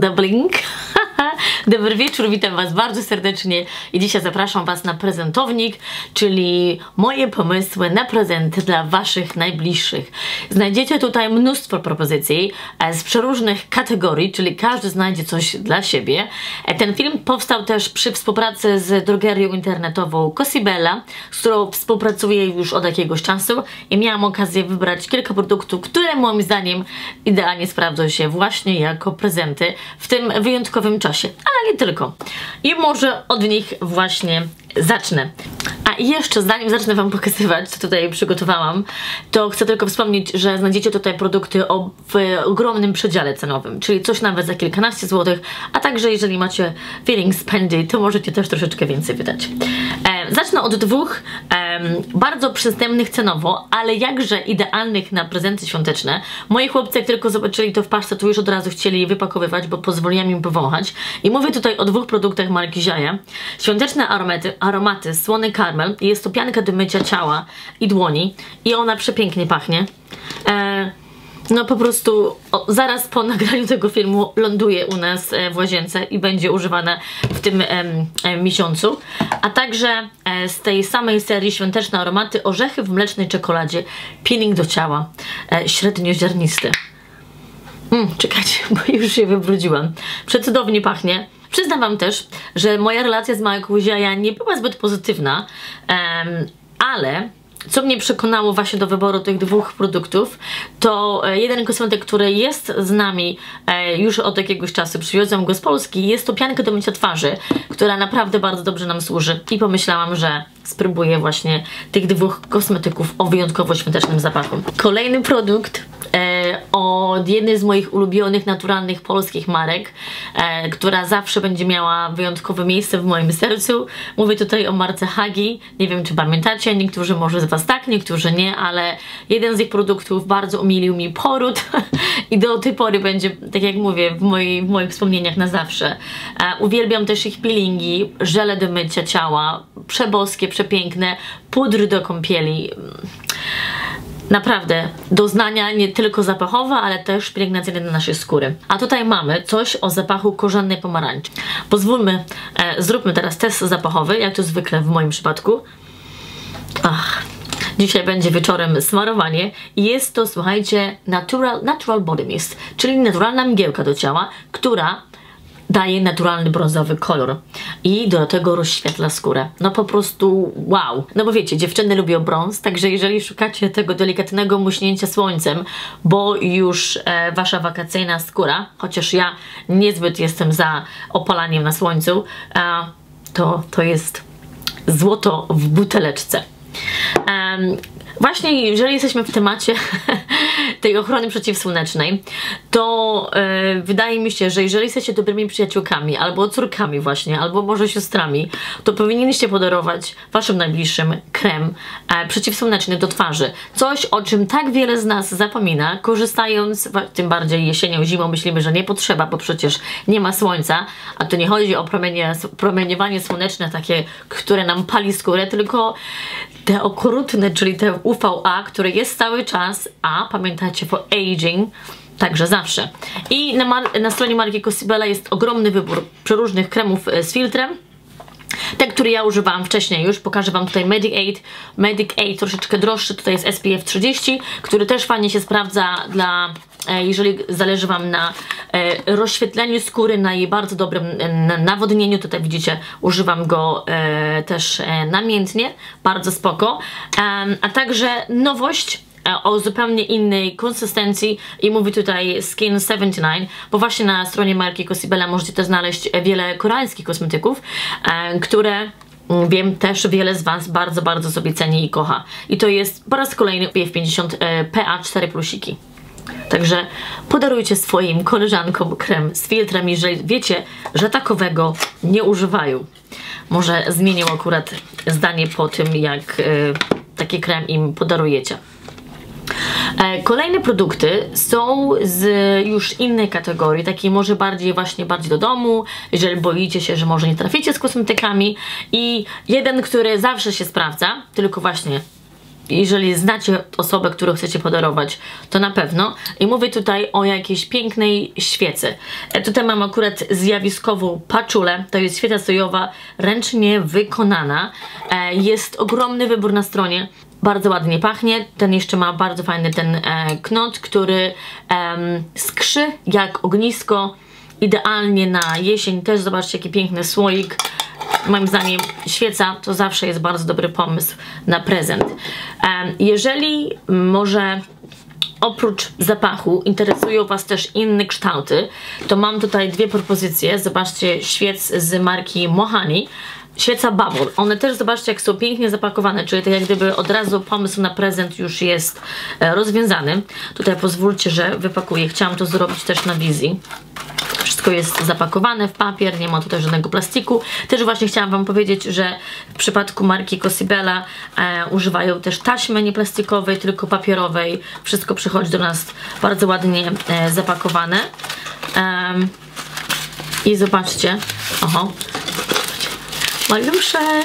Blink. Dobry wieczór, witam Was bardzo serdecznie i dzisiaj zapraszam Was na prezentownik, czyli moje pomysły na prezenty dla Waszych najbliższych. Znajdziecie tutaj mnóstwo propozycji z przeróżnych kategorii, czyli każdy znajdzie coś dla siebie. Ten film powstał też przy współpracy z drogerią internetową Cosibella, z którą współpracuję już od jakiegoś czasu i miałam okazję wybrać kilka produktów, które moim zdaniem idealnie sprawdzą się właśnie jako prezenty w tym wyjątkowym czasie, ale nie tylko. I może od nich właśnie zacznę. A i jeszcze zanim zacznę Wam pokazywać, co tutaj przygotowałam, to chcę tylko wspomnieć, że znajdziecie tutaj produkty w ogromnym przedziale cenowym, czyli coś nawet za kilkanaście złotych, a także jeżeli macie feeling spendy, to możecie też troszeczkę więcej wydać. Zacznę od dwóch bardzo przystępnych cenowo, ale jakże idealnych na prezenty świąteczne. Moi chłopcy, jak tylko zobaczyli to w paczce, to już od razu chcieli je wypakowywać, bo pozwoliłam im powąchać. I mówię tutaj o dwóch produktach marki Jaja. Świąteczne aromaty słony karmel. Jest to pianka do mycia ciała i dłoni i ona przepięknie pachnie. No po prostu zaraz po nagraniu tego filmu ląduje u nas w łazience i będzie używana w tym miesiącu. A także z tej samej serii świąteczne aromaty orzechy w mlecznej czekoladzie, peeling do ciała, średnioziarnisty. Czekajcie, bo już się wybrudziłam. Przecudownie pachnie. Przyznam Wam też, że moja relacja z marką Jaja nie była zbyt pozytywna, ale co mnie przekonało właśnie do wyboru tych dwóch produktów, to jeden kosmetyk, który jest z nami już od jakiegoś czasu, przywiozłam go z Polski, jest to pianka do mycia twarzy, która naprawdę bardzo dobrze nam służy i pomyślałam, że spróbuję właśnie tych dwóch kosmetyków o wyjątkowo świątecznym zapachu. Kolejny produkt od jednej z moich ulubionych, naturalnych polskich marek, która zawsze będzie miała wyjątkowe miejsce w moim sercu. Mówię tutaj o marce Hagi. Nie wiem, czy pamiętacie, niektórzy może z Was tak, niektórzy nie, ale jeden z ich produktów bardzo umilił mi poród i do tej pory będzie, tak jak mówię, w moich wspomnieniach na zawsze. Uwielbiam też ich peelingi, żele do mycia ciała, przeboskie, przepiękne, pudry do kąpieli. Naprawdę, doznania nie tylko zapachowe, ale też pielęgnacyjne dla naszej skóry. A tutaj mamy coś o zapachu korzennej pomarańczy. Pozwólmy, zróbmy teraz test zapachowy, jak to zwykle w moim przypadku. Dzisiaj będzie wieczorem smarowanie i jest to, słuchajcie, natural body mist, czyli naturalna mgiełka do ciała, która daje naturalny brązowy kolor i do tego rozświetla skórę. No po prostu wow. No bo wiecie, dziewczyny lubią brąz, także jeżeli szukacie tego delikatnego muśnięcia słońcem, bo już wasza wakacyjna skóra, chociaż ja niezbyt jestem za opalaniem na słońcu, to jest złoto w buteleczce. Właśnie jeżeli jesteśmy w temacie tej ochrony przeciwsłonecznej, to wydaje mi się, że jeżeli jesteście dobrymi przyjaciółkami, albo córkami właśnie, albo może siostrami, to powinniście podarować Waszym najbliższym krem przeciwsłoneczny do twarzy. Coś, o czym tak wiele z nas zapomina, korzystając, tym bardziej jesienią, zimą myślimy, że nie potrzeba, bo przecież nie ma słońca, a to nie chodzi o promieniowanie słoneczne takie, które nam pali skórę, tylko te okrutne, czyli te UVA, które jest cały czas, a pamiętajcie, for aging, także zawsze. I na stronie marki Cosibella jest ogromny wybór przeróżnych kremów z filtrem. Te, które ja używałam wcześniej już, pokażę Wam tutaj Medic 8 troszeczkę droższy, tutaj jest SPF 30, który też fajnie się sprawdza jeżeli zależy Wam na rozświetleniu skóry, na jej bardzo dobrym nawodnieniu. Tutaj widzicie, używam go też namiętnie, bardzo spoko. A także nowość o zupełnie innej konsystencji i mówię tutaj Skin 79, bo właśnie na stronie marki Cosibella możecie też znaleźć wiele koreańskich kosmetyków, które wiem też wiele z Was bardzo, bardzo sobie ceni i kocha. I to jest po raz kolejny SPF 50 PA4+. Także podarujcie swoim koleżankom krem z filtrem, jeżeli wiecie, że takowego nie używają. Może zmienią akurat zdanie po tym, jak taki krem im podarujecie. Kolejne produkty są z już innej kategorii, takiej może bardziej do domu, jeżeli boicie się, że może nie traficie z kosmetykami, i jeden, który zawsze się sprawdza, tylko właśnie jeżeli znacie osobę, którą chcecie podarować, to na pewno. I mówię tutaj o jakiejś pięknej świece. Tutaj mam akurat zjawiskową paczulę. To jest świeca sojowa, ręcznie wykonana. Jest ogromny wybór na stronie. Bardzo ładnie pachnie. Ten jeszcze ma bardzo fajny ten knot, który skrzy jak ognisko. Idealnie na jesień. Też zobaczcie, jaki piękny słoik. Moim zdaniem świeca to zawsze jest bardzo dobry pomysł na prezent. Jeżeli może oprócz zapachu interesują Was też inne kształty, to mam tutaj dwie propozycje. Zobaczcie, świec z marki Mohani. Świeca Bubble. One też, zobaczcie, jak są pięknie zapakowane, czyli tak jak gdyby od razu pomysł na prezent już jest rozwiązany. Tutaj pozwólcie, że wypakuję. Chciałam to zrobić też na wizji. Wszystko jest zapakowane w papier, nie ma tutaj żadnego plastiku. Też właśnie chciałam Wam powiedzieć, że w przypadku marki Cosibella używają też taśmy nieplastikowej, tylko papierowej. Wszystko przychodzi do nas bardzo ładnie zapakowane. I zobaczcie, oho, maluszek.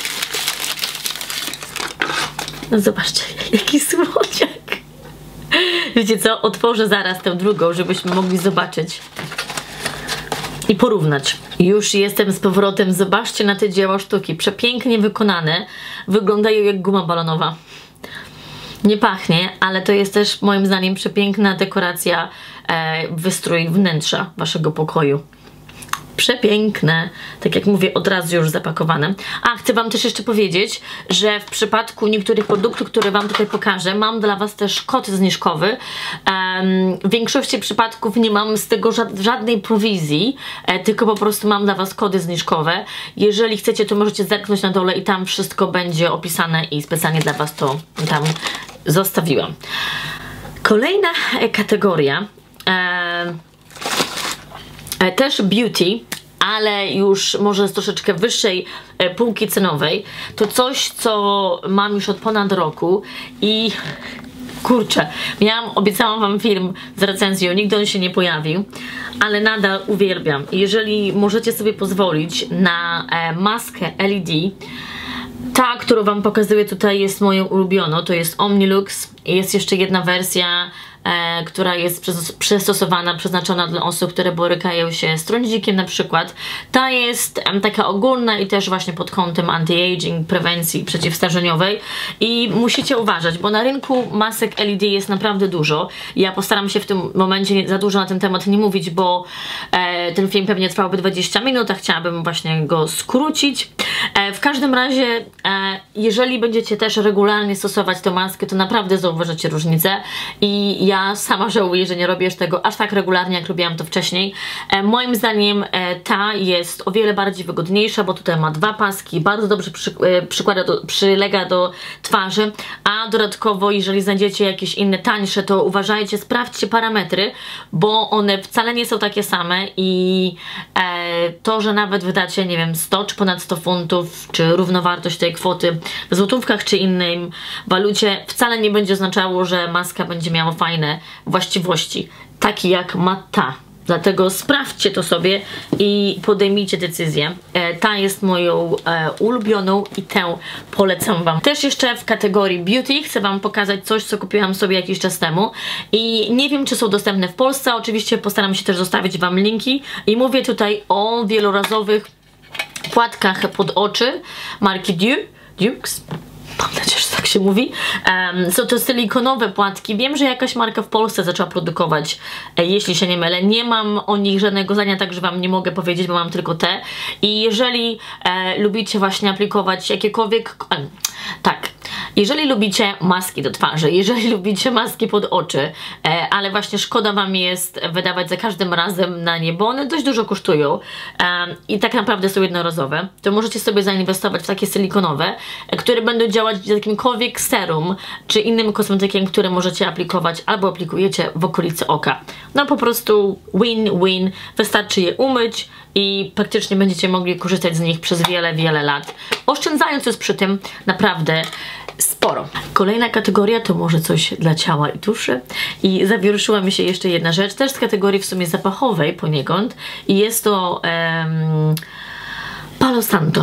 No zobaczcie, jaki słodziak. Wiecie co? Otworzę zaraz tę drugą, żebyśmy mogli zobaczyć i porównać. Już jestem z powrotem. Zobaczcie na te dzieła sztuki. Przepięknie wykonane. Wyglądają jak guma balonowa. Nie pachnie, ale to jest też moim zdaniem przepiękna dekoracja, wystrój wnętrza Waszego pokoju. Przepiękne, tak jak mówię, od razu już zapakowane. A chcę Wam też jeszcze powiedzieć, że w przypadku niektórych produktów, które Wam tutaj pokażę, mam dla Was też kod zniżkowy. W większości przypadków nie mam z tego żadnej prowizji, tylko po prostu mam dla Was kody zniżkowe. Jeżeli chcecie, to możecie zerknąć na dole i tam wszystko będzie opisane i specjalnie dla Was to tam zostawiłam. Kolejna kategoria, też beauty, ale już może z troszeczkę wyższej półki cenowej. To coś, co mam już od ponad roku i kurczę, obiecałam Wam film z recenzją, nigdy on się nie pojawił, ale nadal uwielbiam. Jeżeli możecie sobie pozwolić na maskę LED, ta, którą Wam pokazuję tutaj, jest moją ulubioną, to jest Omnilux. Jest jeszcze jedna wersja, która jest przystosowana, przeznaczona dla osób, które borykają się z trądzikiem na przykład. Ta jest taka ogólna i też właśnie pod kątem anti-aging, prewencji przeciwstarzeniowej i musicie uważać, bo na rynku masek LED jest naprawdę dużo. Ja postaram się w tym momencie za dużo na ten temat nie mówić, bo ten film pewnie trwałby 20 minut, a chciałabym właśnie go skrócić. W każdym razie, jeżeli będziecie też regularnie stosować tę maskę, to naprawdę zauważycie różnicę i ja sama żałuję, że nie robię tego aż tak regularnie, jak robiłam to wcześniej. Moim zdaniem ta jest o wiele bardziej wygodniejsza, bo tutaj ma dwa paski, bardzo dobrze przylega do twarzy, a dodatkowo, jeżeli znajdziecie jakieś inne tańsze, to uważajcie, sprawdźcie parametry, bo one wcale nie są takie same i to, że nawet wydacie, nie wiem, 100 czy ponad 100 funtów, czy równowartość tej kwoty w złotówkach czy innej walucie, wcale nie będzie oznaczało, że maska będzie miała fajne właściwości, takie jak ma ta. Dlatego sprawdźcie to sobie i podejmijcie decyzję. Ta jest moją ulubioną i tę polecam Wam. Też jeszcze w kategorii beauty chcę Wam pokazać coś, co kupiłam sobie jakiś czas temu i nie wiem, czy są dostępne w Polsce. Oczywiście postaram się też zostawić Wam linki i mówię tutaj o wielorazowych płatkach pod oczy marki Dukes. Mam nadzieję, że tak się mówi. Są to silikonowe płatki. Wiem, że jakaś marka w Polsce zaczęła produkować, jeśli się nie mylę. Nie mam o nich żadnego zdania, także Wam nie mogę powiedzieć, bo mam tylko te. I jeżeli lubicie właśnie aplikować jakiekolwiek... tak. Jeżeli lubicie maski do twarzy, jeżeli lubicie maski pod oczy, ale właśnie szkoda Wam jest wydawać za każdym razem na nie, bo one dość dużo kosztują i tak naprawdę są jednorazowe, to możecie sobie zainwestować w takie silikonowe, które będą działać z jakimkolwiek serum czy innym kosmetykiem, który możecie aplikować albo aplikujecie w okolicy oka. No po prostu win-win, wystarczy je umyć i praktycznie będziecie mogli korzystać z nich przez wiele, wiele lat, oszczędzając już przy tym naprawdę sporo. Kolejna kategoria to może coś dla ciała i duszy i zawieruszyła mi się jeszcze jedna rzecz, też z kategorii w sumie zapachowej poniekąd i jest to Palo Santo,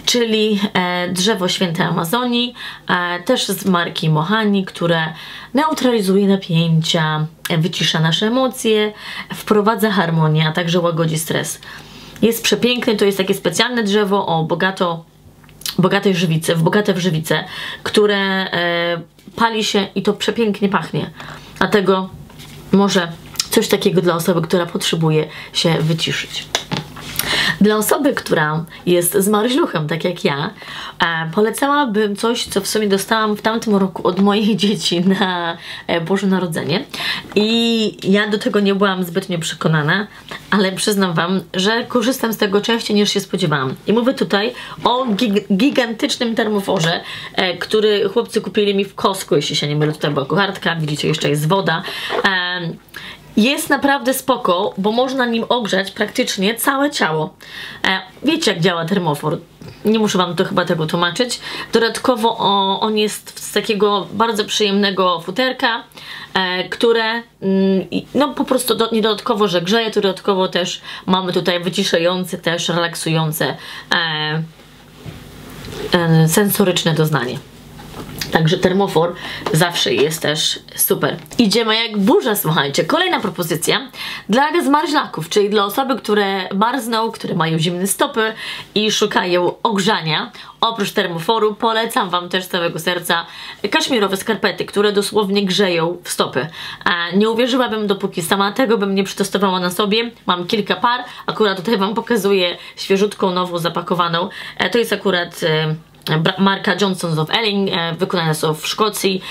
czyli drzewo świętej Amazonii, też z marki Mohani, które neutralizuje napięcia, wycisza nasze emocje, wprowadza harmonię, a także łagodzi stres. Jest przepiękny, to jest takie specjalne drzewo o bogate w żywice, które pali się i to przepięknie pachnie. Dlatego może coś takiego dla osoby, która potrzebuje się wyciszyć. Dla osoby, która jest zmarzluchem, tak jak ja, polecałabym coś, co w sumie dostałam w tamtym roku od moich dzieci na Boże Narodzenie. I ja do tego nie byłam zbytnio przekonana, ale przyznam wam, że korzystam z tego częściej niż się spodziewałam. I mówię tutaj o gigantycznym termoforze, który chłopcy kupili mi w Costco, jeśli się nie mylę. Tutaj była kucharka, widzicie, jeszcze jest woda. Jest naprawdę spoko, bo można nim ogrzać praktycznie całe ciało. Wiecie, jak działa termofor. Nie muszę wam to chyba tego tłumaczyć. Dodatkowo on jest z takiego bardzo przyjemnego futerka, które no po prostu nie dodatkowo, że grzeje, to dodatkowo też mamy tutaj wyciszające, też relaksujące sensoryczne doznanie. Także termofor zawsze jest też super. Idziemy jak burza, słuchajcie. Kolejna propozycja dla zmarzlaków, czyli dla osoby, które marzną, które mają zimne stopy i szukają ogrzania. Oprócz termoforu polecam wam też z całego serca kaszmirowe skarpety, które dosłownie grzeją w stopy. Nie uwierzyłabym, dopóki sama tego bym nie przetestowała na sobie. Mam kilka par, akurat tutaj wam pokazuję świeżutką, nową, zapakowaną. To jest akurat marka Johnson's of Elling, wykonane są w Szkocji.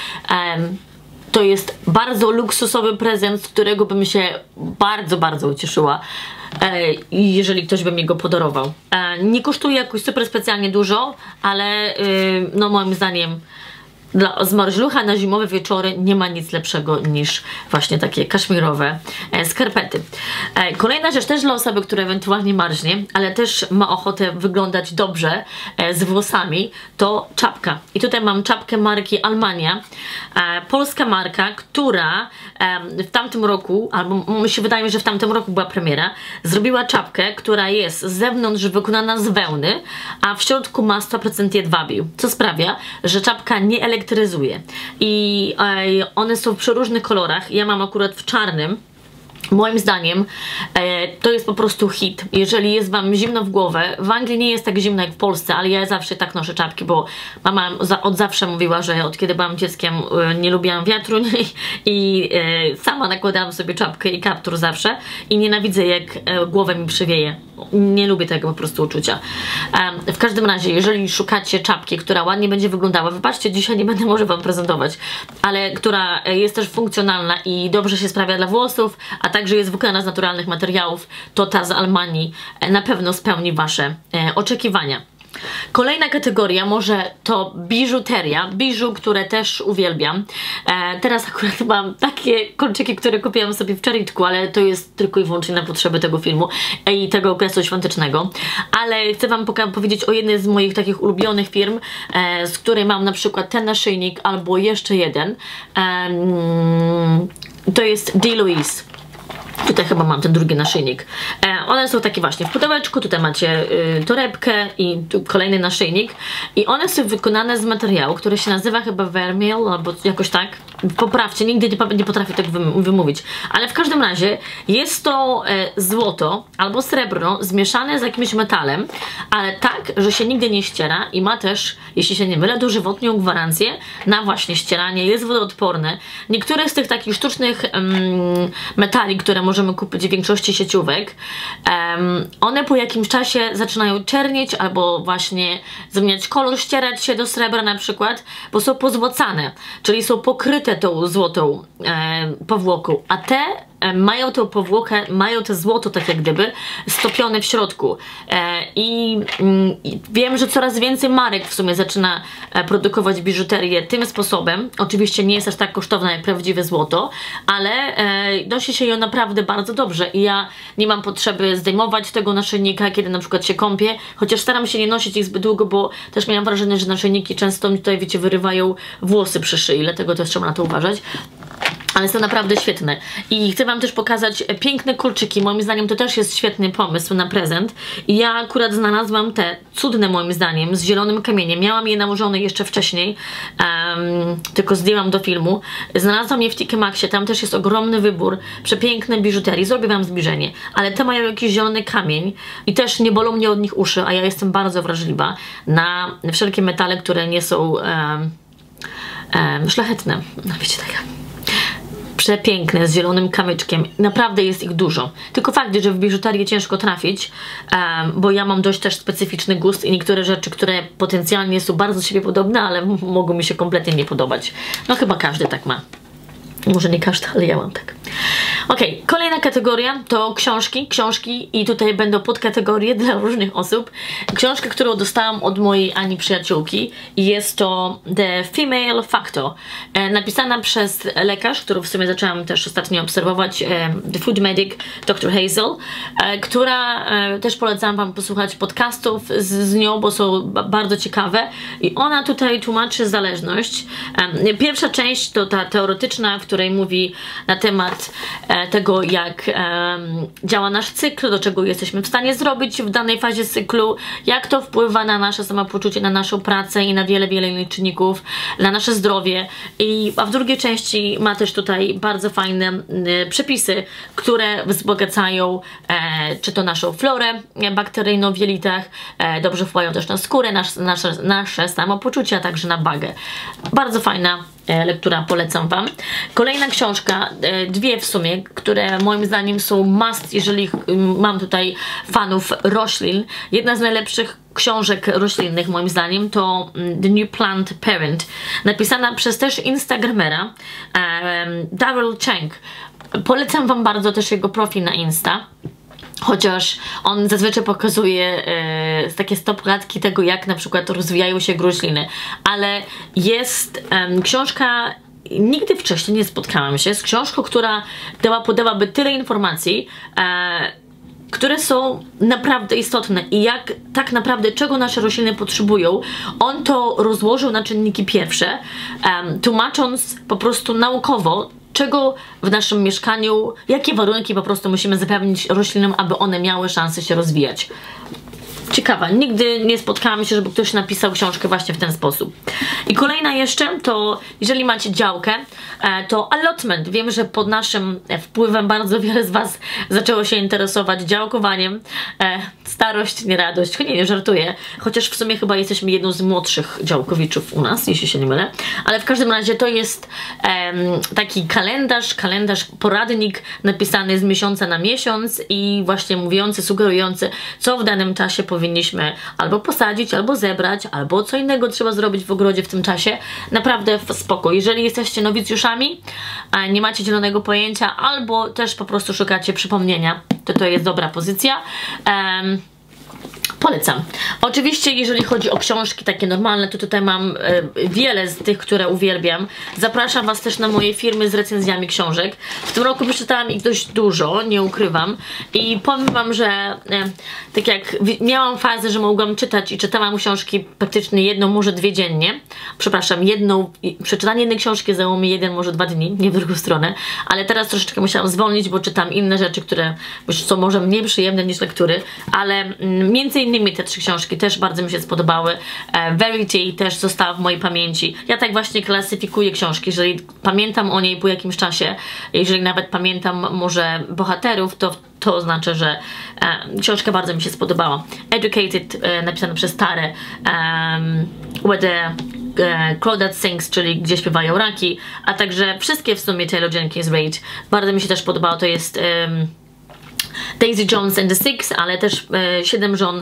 To jest bardzo luksusowy prezent, z którego bym się bardzo ucieszyła, jeżeli ktoś by mi go podarował. Nie kosztuje jakoś super specjalnie dużo, ale no moim zdaniem dla zmarzlucha na zimowe wieczory nie ma nic lepszego niż właśnie takie kaszmirowe skarpety. Kolejna rzecz też dla osoby, która ewentualnie marznie, ale też ma ochotę wyglądać dobrze z włosami, to czapka. I tutaj mam czapkę marki Almania. Polska marka, która w tamtym roku, albo mi się wydaje, że w tamtym roku była premiera, zrobiła czapkę, która jest z zewnątrz wykonana z wełny, a w środku ma 100% jedwabiu, co sprawia, że czapka nie elektryzuje. I one są w przeróżnych kolorach. Ja mam akurat w czarnym. Moim zdaniem to jest po prostu hit. Jeżeli jest wam zimno w głowę, w Anglii nie jest tak zimno jak w Polsce, ale ja zawsze tak noszę czapki, bo mama od zawsze mówiła, że od kiedy byłam dzieckiem nie lubiłam wiatru i sama nakładałam sobie czapkę i kaptur zawsze i nienawidzę, jak głowę mi przywieje. Nie lubię tego po prostu uczucia. W każdym razie, jeżeli szukacie czapki, która ładnie będzie wyglądała, wybaczcie, dzisiaj nie będę może wam prezentować, ale która jest też funkcjonalna i dobrze się sprawia dla włosów, a także jest wykonana z naturalnych materiałów, to ta z Almanii na pewno spełni wasze oczekiwania. Kolejna kategoria może to biżuteria, biżu, które też uwielbiam. Teraz akurat mam takie kolczyki, które kupiłam sobie w Charitku, ale to jest tylko i wyłącznie na potrzeby tego filmu i tego okresu świątecznego. Ale chcę wam powiedzieć o jednej z moich takich ulubionych firm, z której mam na przykład ten naszyjnik albo jeszcze jeden. To jest D. Louise. Tutaj chyba mam ten drugi naszyjnik. One są takie właśnie w pudełeczku, tutaj macie torebkę i tu kolejny naszyjnik. I one są wykonane z materiału, który się nazywa chyba vermeil, albo jakoś tak. Poprawcie, nigdy nie potrafię tego wymówić. Ale w każdym razie jest to złoto albo srebro zmieszane z jakimś metalem, ale tak, że się nigdy nie ściera i ma też, jeśli się nie mylę, dożywotnią gwarancję na właśnie ścieranie, jest wodoodporne. Niektóre z tych takich sztucznych metali, które możemy kupić w większości sieciówek, one po jakimś czasie zaczynają czernieć albo właśnie zmieniać kolor, ścierać się do srebra na przykład, bo są pozłocane, czyli są pokryte tą złotą powłoką, a te mają tą powłokę, mają to złoto tak jak gdyby stopione w środku. I wiem, że coraz więcej marek w sumie zaczyna produkować biżuterię tym sposobem. Oczywiście nie jest aż tak kosztowna jak prawdziwe złoto, ale nosi się ją naprawdę bardzo dobrze i ja nie mam potrzeby zdejmować tego naszyjnika, kiedy na przykład się kąpię, chociaż staram się nie nosić ich zbyt długo, bo też miałam wrażenie, że naszyjniki często mi tutaj, wiecie, wyrywają włosy przy szyi, dlatego też trzeba na to uważać. Ale są naprawdę świetne. I chcę wam też pokazać piękne kulczyki. Moim zdaniem to też jest świetny pomysł na prezent. I ja akurat znalazłam te cudne moim zdaniem z zielonym kamieniem. Miałam je nałożone jeszcze wcześniej, tylko zdjęłam do filmu. Znalazłam je w TK Maxxie, tam też jest ogromny wybór. Przepiękne biżuterii. Zrobię wam zbliżenie. Ale te mają jakiś zielony kamień i też nie bolą mnie od nich uszy, a ja jestem bardzo wrażliwa na wszelkie metale, które nie są szlachetne. No wiecie, tak. Przepiękne, z zielonym kamyczkiem. Naprawdę jest ich dużo. Tylko fakt, że w biżuterię ciężko trafić, bo ja mam dość też specyficzny gust i niektóre rzeczy, które potencjalnie są bardzo do siebie podobne, ale mogą mi się kompletnie nie podobać. No chyba każdy tak ma. Może nie każdy, ale ja mam tak. Ok, kolejna kategoria to książki i tutaj będą podkategorie dla różnych osób. Książka, którą dostałam od mojej Ani przyjaciółki i jest to The Female Factor, napisana przez lekarz, którą w sumie zaczęłam też ostatnio obserwować, The Food Medic, Dr. Hazel, która też polecam wam posłuchać podcastów z nią, bo są bardzo ciekawe i ona tutaj tłumaczy zależność. Pierwsza część to ta teoretyczna, w której mówi na temat tego, jak działa nasz cykl, do czego jesteśmy w stanie zrobić w danej fazie cyklu, jak to wpływa na nasze samopoczucie, na naszą pracę i na wiele, wiele innych czynników, na nasze zdrowie. A w drugiej części ma też tutaj bardzo fajne przepisy, które wzbogacają czy to naszą florę bakteryjną w jelitach, dobrze wpływają też na skórę, nasze samopoczucie, a także na wagę. Bardzo fajna lektura, polecam wam. Kolejna książka, dwie w sumie, które moim zdaniem są must, jeżeli mam tutaj fanów roślin. Jedna z najlepszych książek roślinnych moim zdaniem to The New Plant Parent, napisana przez też instagramera Daryl Cheng. Polecam wam bardzo też jego profil na Insta. Chociaż on zazwyczaj pokazuje takie stopklatki tego, jak na przykład rozwijają się rośliny. Ale jest książka, nigdy wcześniej nie spotkałam się z książką, która podałaby tyle informacji, które są naprawdę istotne i jak tak naprawdę czego nasze rośliny potrzebują. On to rozłożył na czynniki pierwsze, tłumacząc po prostu naukowo, czego w naszym mieszkaniu, jakie warunki po prostu musimy zapewnić roślinom, aby one miały szansę się rozwijać. Ciekawa, nigdy nie spotkałam się, żeby ktoś napisał książkę właśnie w ten sposób. I kolejna jeszcze, to jeżeli macie działkę, to allotment. Wiem, że pod naszym wpływem bardzo wiele z was zaczęło się interesować działkowaniem. Starość, nie radość, nie żartuję. Chociaż w sumie chyba jesteśmy jedną z młodszych działkowiczów u nas, jeśli się nie mylę. Ale w każdym razie to jest taki kalendarz, poradnik napisany z miesiąca na miesiąc i właśnie mówiący, sugerujący, co w danym czasie powinniśmy albo posadzić, albo zebrać, albo co innego trzeba zrobić w ogrodzie w tym czasie. Naprawdę spoko. Jeżeli jesteście nowicjuszami, a nie macie zielonego pojęcia, albo też po prostu szukacie przypomnienia, to jest dobra pozycja. Polecam. Oczywiście, jeżeli chodzi o książki takie normalne, to tutaj mam wiele z tych, które uwielbiam. Zapraszam was też na moje filmy z recenzjami książek. W tym roku przeczytałam ich dość dużo, nie ukrywam. I powiem wam, że tak jak miałam fazę, że mogłam czytać i czytałam książki praktycznie jedną, może dwie dziennie. Przepraszam, przeczytanie jednej książki zajęło mi 1, może 2 dni, nie w drugą stronę. Ale teraz troszeczkę musiałam zwolnić, bo czytam inne rzeczy, które są może mniej przyjemne niż lektury. Ale między innymi te 3 książki też bardzo mi się spodobały. Verity też została w mojej pamięci. Ja tak właśnie klasyfikuję książki. Jeżeli pamiętam o niej po jakimś czasie, jeżeli nawet pamiętam może bohaterów, to oznacza, że książka bardzo mi się spodobała. Educated, napisana przez Tarę, Where the Crawdad Sings, czyli Gdzie śpiewają raki, a także wszystkie w sumie Taylor Jenkins Reid. Bardzo mi się też podobało. To jest Daisy Jones and the Six, ale też 7 żon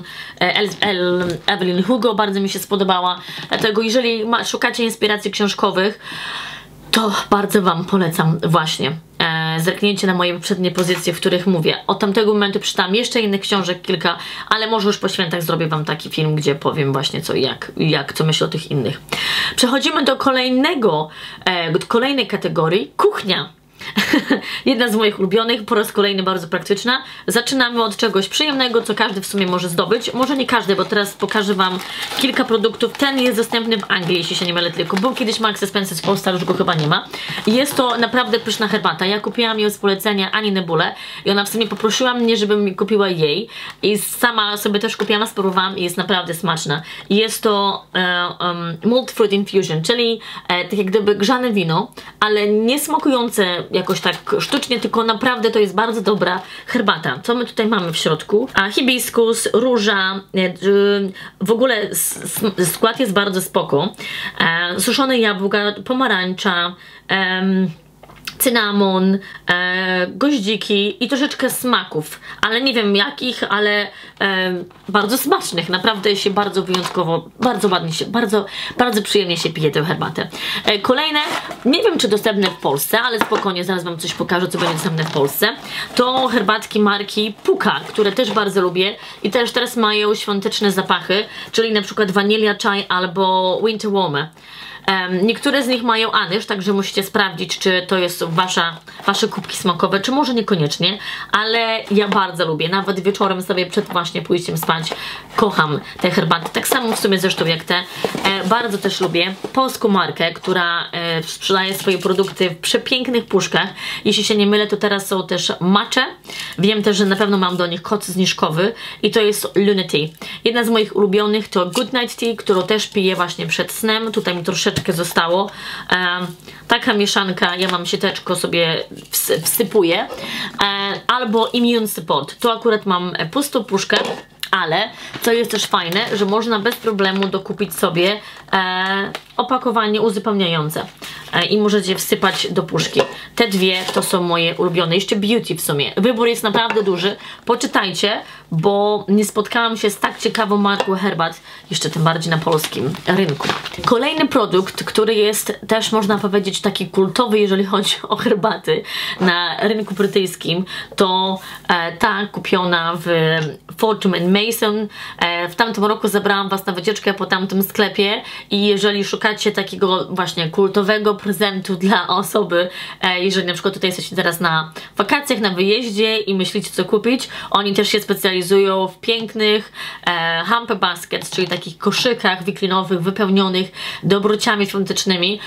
Evelyn Hugo bardzo mi się spodobała. Dlatego jeżeli szukacie inspiracji książkowych, to bardzo wam polecam właśnie zerknięcie na moje poprzednie pozycje, w których mówię. Od tamtego momentu przeczytałam jeszcze innych książek kilka, ale może już po świętach zrobię wam taki film, gdzie powiem właśnie co i co myślę o tych innych. Przechodzimy do kolejnej kategorii, kuchnia. Jedna z moich ulubionych, po raz kolejny bardzo praktyczna. Zaczynamy od czegoś przyjemnego, co każdy w sumie może zdobyć. Może nie każdy, bo teraz pokażę Wam kilka produktów. Ten jest dostępny w Anglii, jeśli się nie mylę, tylko był kiedyś Marks Spencer w Polsce, ale już go chyba nie ma. Jest to naprawdę pyszna herbata. Ja kupiłam ją z polecenia Ani Nebule i ona w sumie poprosiła mnie, żebym mi kupiła jej i sama sobie też kupiłam, spróbowałam i jest naprawdę smaczna. Jest to Mulled Fruit Infusion, czyli tak jak gdyby grzane wino, ale nie smakujące jakoś tak sztucznie, tylko naprawdę to jest bardzo dobra herbata. Co my tutaj mamy w środku? Hibiskus, róża, w ogóle skład jest bardzo spoko. Suszone jabłka, pomarańcza, cynamon, goździki i troszeczkę smaków, ale nie wiem jakich, ale bardzo smacznych. Naprawdę się bardzo wyjątkowo, bardzo ładnie się, bardzo przyjemnie się pije tę herbatę. Kolejne, nie wiem czy dostępne w Polsce, ale spokojnie, zaraz Wam coś pokażę, co będzie dostępne w Polsce. To herbatki marki Puka, które też bardzo lubię i też teraz mają świąteczne zapachy, czyli na przykład wanilia chai albo winter warmer. Niektóre z nich mają anyż, także musicie sprawdzić, czy to jest wasze kubki smakowe, czy może niekoniecznie, ale ja bardzo lubię, nawet wieczorem sobie przed właśnie pójściem spać kocham te herbaty, tak samo w sumie zresztą jak te. Bardzo też lubię polską markę, która sprzedaje swoje produkty w przepięknych puszkach. Jeśli się nie mylę, to teraz są też matche. Wiem też, że na pewno mam do nich kod zniżkowy i to jest Lunaty. Jedna z moich ulubionych to Good Night Tea, którą też piję właśnie przed snem. Tutaj mi troszeczkę zostało. Taka mieszanka, ja mam sieteczko sobie wsypuję. Albo Immune Support. Tu akurat mam pustą puszkę. Ale, co jest też fajne, że można bez problemu dokupić sobie opakowanie uzupełniające i możecie wsypać do puszki. Te dwie to są moje ulubione. Jeszcze Beauty w sumie. Wybór jest naprawdę duży. Poczytajcie, bo nie spotkałam się z tak ciekawą marką herbat, jeszcze tym bardziej na polskim rynku. Kolejny produkt, który jest też można powiedzieć taki kultowy, jeżeli chodzi o herbaty na rynku brytyjskim, to ta kupiona w Fortnum & Mason. W tamtym roku zabrałam Was na wycieczkę po tamtym sklepie i jeżeli szukacie takiego właśnie kultowego prezentu dla osoby, jeżeli na przykład tutaj jesteście teraz na wakacjach, na wyjeździe i myślicie co kupić, oni też się specjalizują w pięknych hamper baskets, czyli takich koszykach wiklinowych wypełnionych dobrociami świątecznymi.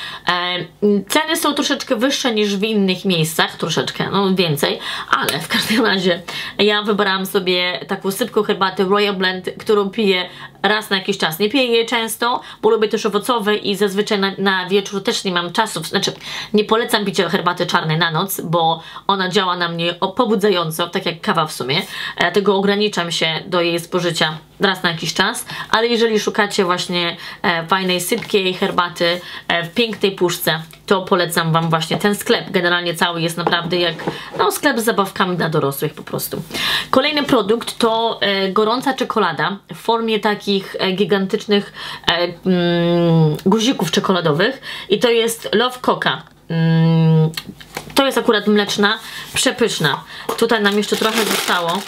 Ceny są troszeczkę wyższe niż w innych miejscach, troszeczkę, no więcej, ale w każdym razie ja wybrałam sobie taką sypką herbaty Royal Blend, którą piję raz na jakiś czas. Nie piję jej często, bo lubię też owocowe i zazwyczaj na wieczór też nie mam czasu, znaczy nie polecam picia herbaty czarnej na noc, bo ona działa na mnie pobudzająco, tak jak kawa w sumie, dlatego ograniczam się do jej spożycia raz na jakiś czas, ale jeżeli szukacie właśnie fajnej, sypkiej herbaty w pięknej puszce, to polecam Wam właśnie ten sklep. Generalnie cały jest naprawdę jak no, sklep z zabawkami dla dorosłych po prostu. Kolejny produkt to gorąca czekolada w formie takich gigantycznych guzików czekoladowych i to jest Love Coca. To jest akurat mleczna, przepyszna. Tutaj nam jeszcze trochę zostało.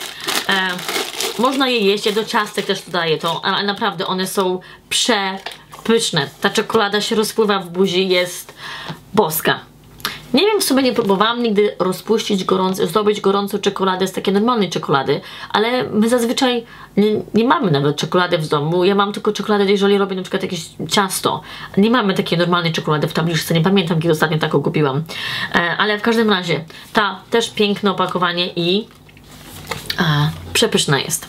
Można je jeść, ja do ciastek też dodaję to, ale naprawdę one są przepyszne. Ta czekolada się rozpływa w buzi, jest boska. Nie wiem, w sumie nie próbowałam nigdy zdobyć gorącą czekoladę z takiej normalnej czekolady, ale my zazwyczaj nie mamy nawet czekolady w domu. Ja mam tylko czekoladę, jeżeli robię na przykład jakieś ciasto. Nie mamy takiej normalnej czekolady w tabliczce, nie pamiętam kiedy ostatnio taką kupiłam. Ale w każdym razie, ta też piękne opakowanie i przepyszna jest.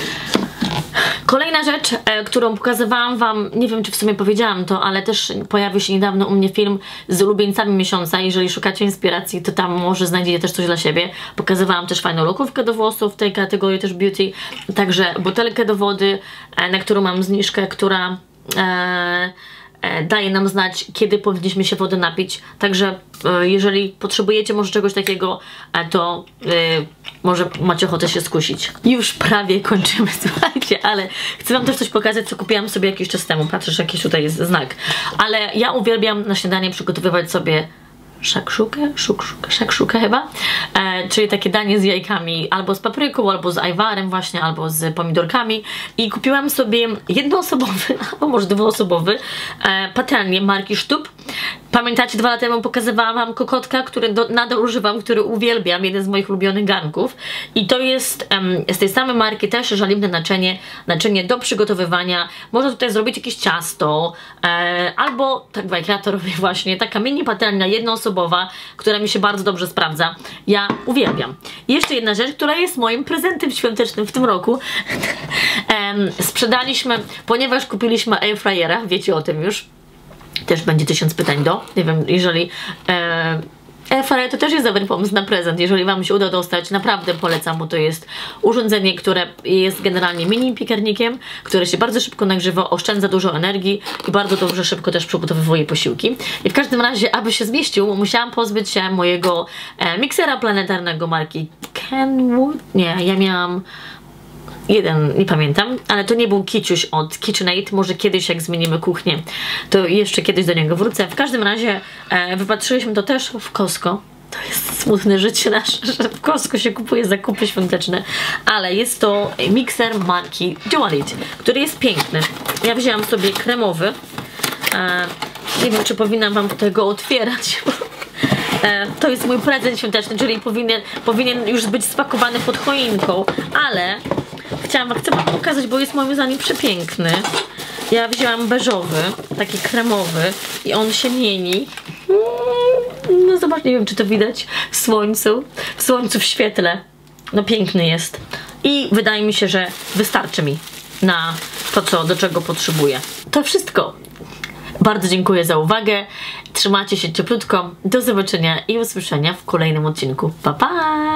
Kolejna rzecz, którą pokazywałam Wam, nie wiem czy w sumie powiedziałam to, ale też pojawił się niedawno u mnie film z ulubieńcami miesiąca. Jeżeli szukacie inspiracji, to tam może znajdziecie też coś dla siebie. Pokazywałam też fajną lokówkę do włosów w tej kategorii też beauty. Także butelkę do wody, na którą mam zniżkę, która daje nam znać, kiedy powinniśmy się wody napić. Także jeżeli potrzebujecie może czegoś takiego, to może macie ochotę się skusić. Już prawie kończymy, słuchajcie, ale chcę Wam też coś pokazać, co kupiłam sobie jakiś czas temu. Patrzysz, jakiś tutaj jest znak. Ale ja uwielbiam na śniadanie przygotowywać sobie szakszukę chyba, czyli takie danie z jajkami, albo z papryką, albo z ajwarem właśnie, albo z pomidorkami i kupiłam sobie jednoosobowy, albo może dwuosobowy patelnię marki Sztub. Pamiętacie, 2 lata temu pokazywałam wam kokotka, który nadal używam, który uwielbiam, jeden z moich ulubionych garnków. I to jest z tej samej marki też żeliwne naczynie do przygotowywania. Można tutaj zrobić jakieś ciasto, albo, tak jak ja to robię właśnie, taka mini patelnia jednoosobowa, która mi się bardzo dobrze sprawdza. Ja uwielbiam. I jeszcze jedna rzecz, która jest moim prezentem świątecznym w tym roku. Sprzedaliśmy, ponieważ kupiliśmy airfryera, wiecie o tym już. Też będzie 1000 pytań nie wiem, jeżeli airfryer to też jest dobry pomysł na prezent, jeżeli wam się uda dostać, naprawdę polecam, bo to jest urządzenie, które jest generalnie mini piekarnikiem, które się bardzo szybko nagrzewa, oszczędza dużo energii i bardzo dobrze, szybko też przygotowuje posiłki. I w każdym razie, aby się zmieścił, musiałam pozbyć się mojego miksera planetarnego marki Kenwood. Nie, ja miałam jeden, nie pamiętam, ale to nie był kiciuś od KitchenAid, może kiedyś jak zmienimy kuchnię, to jeszcze kiedyś do niego wrócę. W każdym razie wypatrzyliśmy to też w Costco. To jest smutne życie nasze, że w Costco się kupuje zakupy świąteczne, ale jest to mikser marki Duality, który jest piękny. Ja wzięłam sobie kremowy, nie wiem, czy powinnam wam tego otwierać, bo to jest mój prezent świąteczny, czyli powinien już być spakowany pod choinką, ale chcę wam pokazać, bo jest moim zdaniem przepiękny. Ja wzięłam beżowy, taki kremowy i on się mieni. No zobacz, nie wiem, czy to widać w słońcu, w świetle. No piękny jest. I wydaje mi się, że wystarczy mi na to, do czego potrzebuję. To wszystko. Bardzo dziękuję za uwagę. Trzymajcie się cieplutko. Do zobaczenia i usłyszenia w kolejnym odcinku. Pa, pa!